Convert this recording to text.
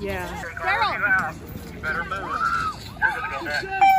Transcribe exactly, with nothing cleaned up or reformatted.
Yeah. Daryl! You better move. You're gonna go back.